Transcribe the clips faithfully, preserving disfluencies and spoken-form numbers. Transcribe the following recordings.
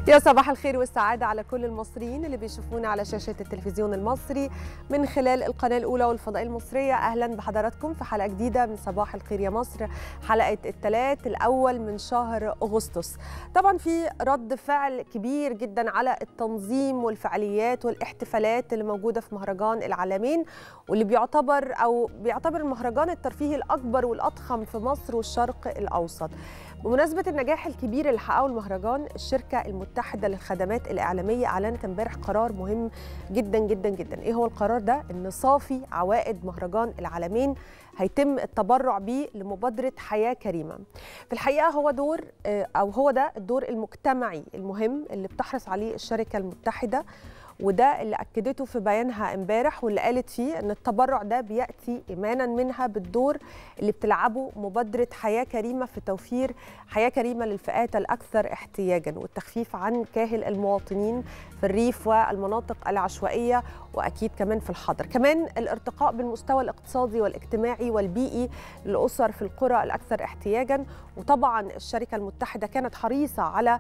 يا صباح الخير والسعادة على كل المصريين اللي بيشوفونا على شاشة التلفزيون المصري من خلال القناة الأولى والفضائية المصرية. أهلا بحضراتكم في حلقة جديدة من صباح الخير يا مصر، حلقة الثلاث الأول من شهر أغسطس. طبعا في رد فعل كبير جدا على التنظيم والفعاليات والاحتفالات اللي موجودة في مهرجان العالمين، واللي بيعتبر أو بيعتبر المهرجان الترفيهي الأكبر والأضخم في مصر والشرق الأوسط. بمناسبة النجاح الكبير اللي حققه المهرجان، الشركة المتحدة للخدمات الإعلامية أعلنت امبارح قرار مهم جدا جدا جدا. إيه هو القرار ده؟ إن صافي عوائد مهرجان العالمين هيتم التبرع بيه لمبادرة حياة كريمة. في الحقيقة هو دور أو هو ده الدور المجتمعي المهم اللي بتحرص عليه الشركة المتحدة، وده اللي أكدته في بيانها امبارح، واللي قالت فيه أن التبرع ده بيأتي إيمانا منها بالدور اللي بتلعبه مبادرة حياة كريمة في توفير حياة كريمة للفئات الأكثر احتياجا والتخفيف عن كاهل المواطنين في الريف والمناطق العشوائية، وأكيد كمان في الحضر. كمان الارتقاء بالمستوى الاقتصادي والاجتماعي والبيئي للأسر في القرى الأكثر احتياجا. وطبعا الشركة المتحدة كانت حريصة على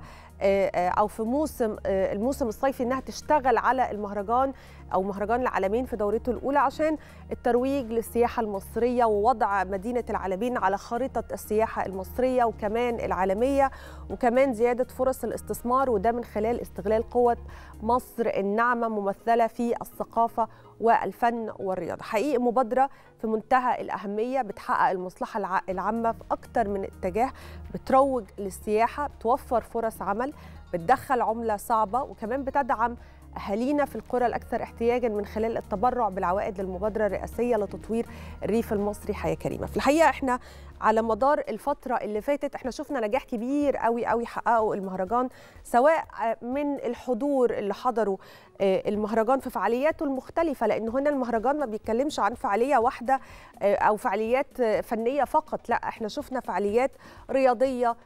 أو في موسم الموسم الصيفي أنها تشتغل على المهرجان أو مهرجان العالمين في دورته الأولى عشان الترويج للسياحة المصرية ووضع مدينة العالمين على خريطة السياحة المصرية وكمان العالمية، وكمان زيادة فرص الاستثمار، وده من خلال استغلال قوة مصر الناعمة ممثلة في الثقافة والفن والرياضة. حقيقي مبادرة في منتهى الأهمية، بتحقق المصلحة العامة في أكتر من اتجاه، بتروج للسياحة، بتوفر فرص عمل، بتدخل عملة صعبة، وكمان بتدعم أهالينا في القرى الأكثر احتياجا من خلال التبرع بالعوائد للمبادرة الرئاسية لتطوير الريف المصري حياة كريمة. في الحقيقة احنا على مدار الفترة اللي فاتت احنا شفنا نجاح كبير قوي قوي حققه المهرجان، سواء من الحضور اللي حضروا المهرجان في فعالياته المختلفة، لأن هنا المهرجان ما بيتكلمش عن فعالية واحدة أو فعاليات فنية فقط، لا احنا شفنا فعاليات رياضية،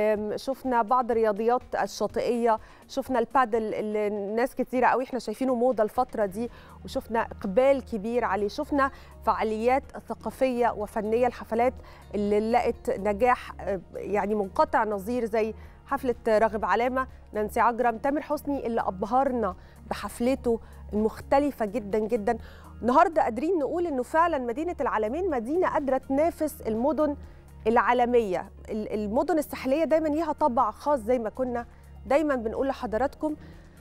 شفنا بعض الرياضيات الشاطئيه، شفنا البادل اللي ناس كتيره قوي احنا شايفينه موضه الفتره دي وشفنا اقبال كبير عليه، شفنا فعاليات ثقافيه وفنيه، الحفلات اللي لقت نجاح يعني منقطع نظير زي حفله راغب علامه، نانسي عجرم، تامر حسني اللي ابهرنا بحفلته المختلفه جدا جدا. النهارده قادرين نقول انه فعلا مدينه العالمين مدينه قادره تنافس المدن العالمية. المدن الساحلية دايما ليها طابع خاص زي ما كنا دايما بنقول لحضراتكم،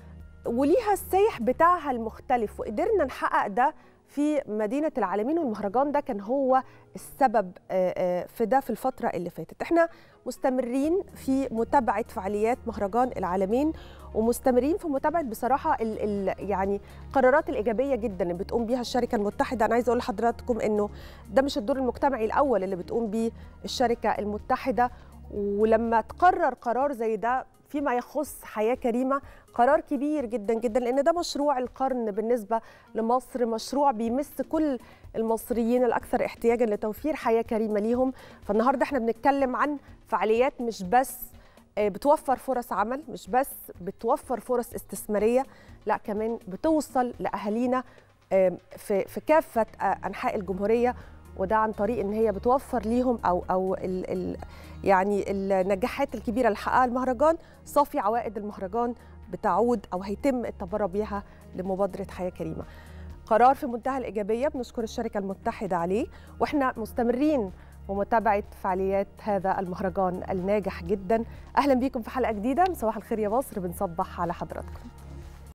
وليها السايح بتاعها المختلف، وقدرنا نحقق ده في مدينة العالمين، والمهرجان ده كان هو السبب في ده في الفترة اللي فاتت. احنا مستمرين في متابعة فعاليات مهرجان العالمين، ومستمرين في متابعة بصراحة ال ال يعني القرارات الإيجابية جدا اللي بتقوم بيها الشركة المتحدة. أنا عايزة أقول لحضراتكم إنه ده مش الدور المجتمعي الأول اللي بتقوم بيه الشركة المتحدة، ولما تقرر قرار زي ده فيما يخص حياة كريمة قرار كبير جدا جدا، لأن ده مشروع القرن بالنسبة لمصر، مشروع بيمس كل المصريين الأكثر احتياجا لتوفير حياة كريمة ليهم. فالنهاردة احنا بنتكلم عن فعاليات مش بس بتوفر فرص عمل، مش بس بتوفر فرص استثمارية، لا كمان بتوصل لأهالينا في في كافة أنحاء الجمهورية، وده عن طريق ان هي بتوفر ليهم او او ال ال يعني النجاحات الكبيره اللي حققها المهرجان. صافي عوائد المهرجان بتعود او هيتم التبرع بيها لمبادره حياه كريمه. قرار في منتهى الايجابيه، بنشكر الشركه المتحده عليه، واحنا مستمرين ومتابعه فعاليات هذا المهرجان الناجح جدا. اهلا بيكم في حلقه جديده من صباح الخير يا مصر، بنصبح على حضراتكم.